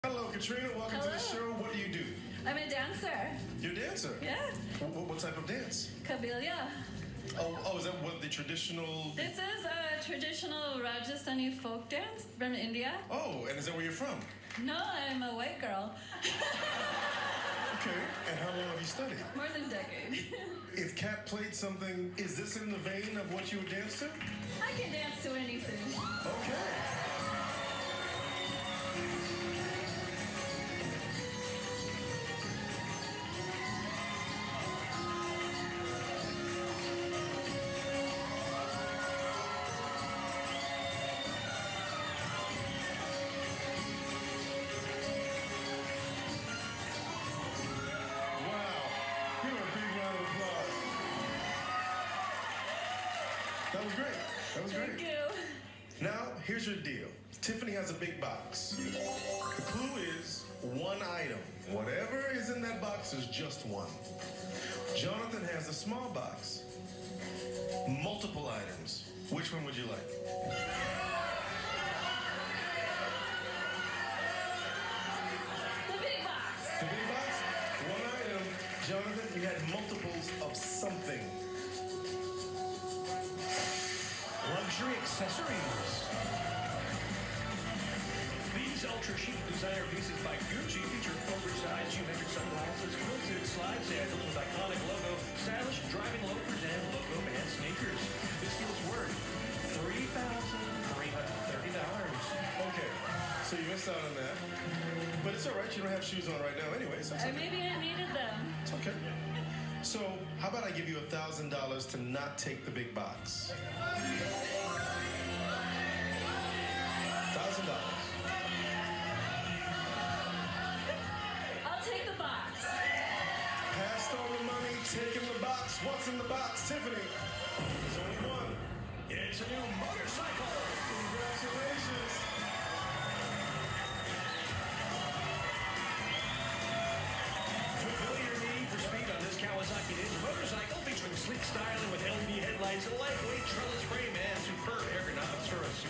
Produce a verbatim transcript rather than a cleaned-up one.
Hello, Katrina. Welcome Hello. to the show. What do you do? I'm a dancer. You're a dancer? Yeah. What, what type of dance? Kabilia. Oh, oh, is that what the traditional... This is a traditional Rajasthani folk dance from India. Oh, and is that where you're from? No, I'm a white girl. Okay, and how long have you studied? More than a decade. If Kat played something, is this in the vein of what you would dance to? I can dance to anything. Okay. That was great. That was great. Thank you. Now, here's your deal. Tiffany has a big box. The clue is one item. Whatever is in that box is just one. Jonathan has a small box. Multiple items. Which one would you like? The big box. The big box? One item. Jonathan, you had multiples of something. Luxury accessories. These ultra chic designer pieces by Gucci feature oversized geometric sunglasses, quilted slide sandals with iconic logo, stylish driving loafers, and logo band sneakers. This deal's worth three thousand three hundred thirty dollars. Okay, so you missed out on that. But it's all right, you don't have shoes on right now anyway, so it's Or okay. maybe I needed them. It's okay. So, how about I give you a thousand dollars to not take the big box? Thousand dollars. I'll take the box. Passed on the money, taking the box. What's in the box, Tiffany? There's only one. It's a new motorcycle. Congratulations. Fulfill your need for speed on this Kawasaki Ninja motorcycle featuring sleek styling with L E D headlights, a lightweight trellis frame, and superb ergonomics for a